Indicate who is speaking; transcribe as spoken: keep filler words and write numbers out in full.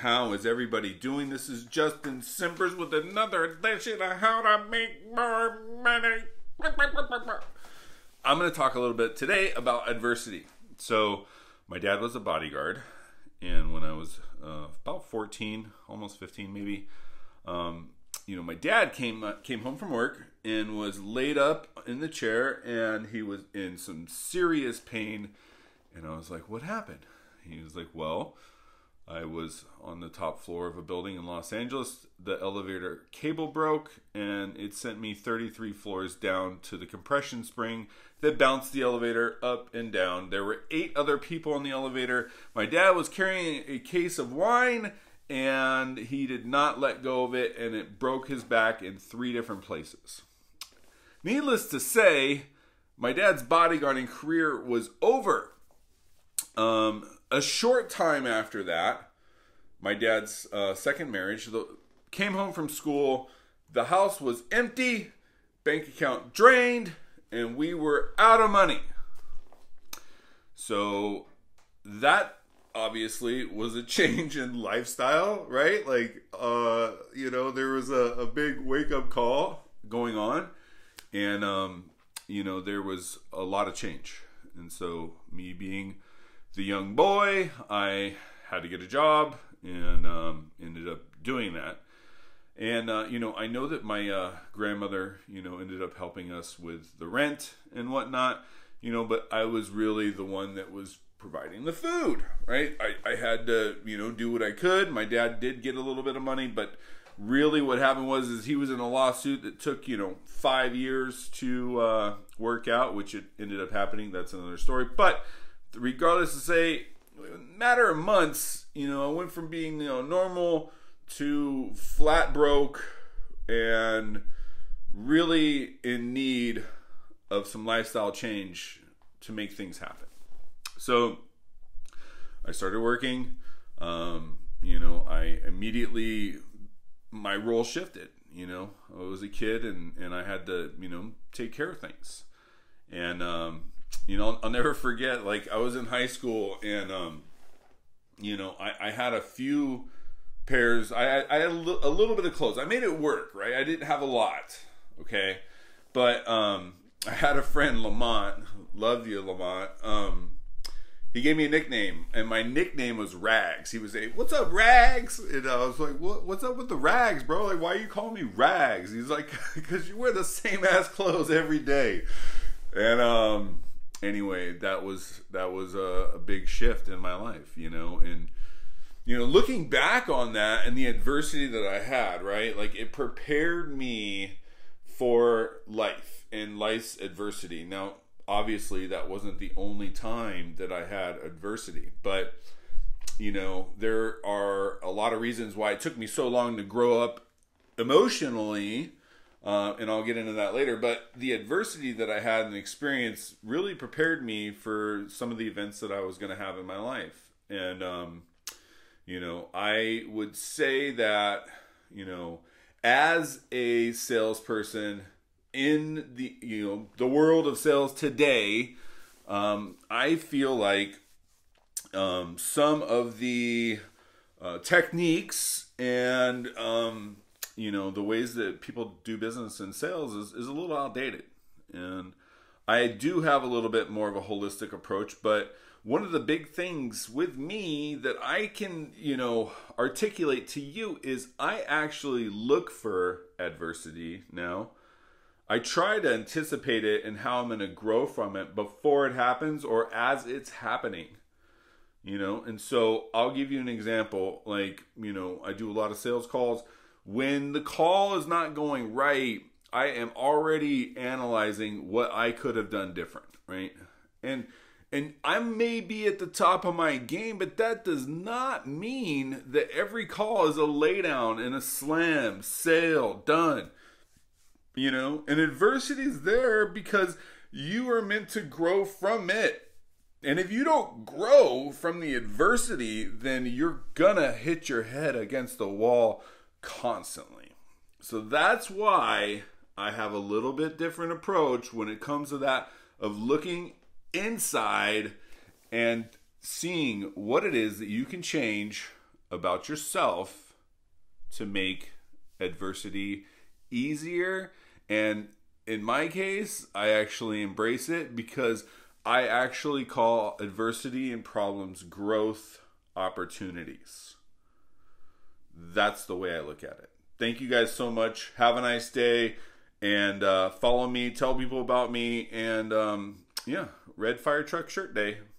Speaker 1: how is everybody doing? This is Justin Simpers with another edition of How to Make More Money. I'm going to talk a little bit today about adversity. So, my dad was a bodyguard, and when I was uh, about fourteen, almost fifteen maybe, um, you know, my dad came uh, came home from work and was laid up in the chair, and he was in some serious pain. And I was like, "What happened?" He was like, "Well, I was on the top floor of a building in Los Angeles. The elevator cable broke, and it sent me thirty-three floors down to the compression spring that bounced the elevator up and down. There were eight other people in the elevator. My dad was carrying a case of wine, and he did not let go of it, and it broke his back in three different places." Needless to say, my dad's bodyguarding career was over. Um, a short time after that, my dad's uh, second marriage, the, came home from school. The house was empty, bank account drained, and we were out of money. So that obviously was a change in lifestyle, right? Like, uh, you know, there was a, a big wake-up call going on, and, um, you know, there was a lot of change. And so me being the young boy, I had to get a job, and um, ended up doing that. And, uh, you know, I know that my uh, grandmother, you know, ended up helping us with the rent and whatnot, you know, but I was really the one that was providing the food, right? I, I had to, you know, do what I could. My dad did get a little bit of money, but really what happened was is he was in a lawsuit that took, you know, five years to uh, work out, which it ended up happening. That's another story. But regardless to say, matter of months, you know, I went from being, you know, normal to flat broke and really in need of some lifestyle change to make things happen. So I started working. Um, you know, I immediately, my role shifted. You know, I was a kid, and, and I had to, you know, take care of things. And, um, you know, I'll never forget, like, I was in high school, and, um, you know, I, I had a few pairs, I, I had a, li- a little bit of clothes. I made it work, right? I didn't have a lot, okay? But um, I had a friend, Lamont, loved you, Lamont. Um, he gave me a nickname, and my nickname was Rags. He was a, "What's up, Rags?" And I was like, what, what's up with the rags, bro? Like, why are you calling me Rags? He's like, because you wear the same ass clothes every day. And, um... Anyway, that was that was a, a big shift in my life, you know, and you know, looking back on that and the adversity that I had, right, like it prepared me for life and life's adversity. Now, obviously, that wasn't the only time that I had adversity, but you know, there are a lot of reasons why it took me so long to grow up emotionally. Uh, and I'll get into that later, but the adversity that I had and experience really prepared me for some of the events that I was going to have in my life. And, um, you know, I would say that, you know, as a salesperson in the, you know, the world of sales today, um, I feel like um, some of the uh, techniques and, um, you know, the ways that people do business in sales is, is a little outdated. And I do have a little bit more of a holistic approach, but one of the big things with me that I can, you know, articulate to you is I actually look for adversity now. I try to anticipate it and how I'm going to grow from it before it happens or as it's happening. You know, and so I'll give you an example. Like, you know, I do a lot of sales calls. When the call is not going right, I am already analyzing what I could have done different, right? And and I may be at the top of my game, but that does not mean that every call is a laydown and a slam, sale, done. You know, and adversity is there because you are meant to grow from it. And if you don't grow from the adversity, then you're gonna hit your head against the wall constantly. So that's why I have a little bit different approach when it comes to that, of looking inside and seeing what it is that you can change about yourself to make adversity easier. And in my case, I actually embrace it because I actually call adversity and problems growth opportunities. That's the way I look at it. Thank you guys so much. Have a nice day. And uh, follow me, tell people about me. And um, yeah, Red Fire Truck Shirt Day.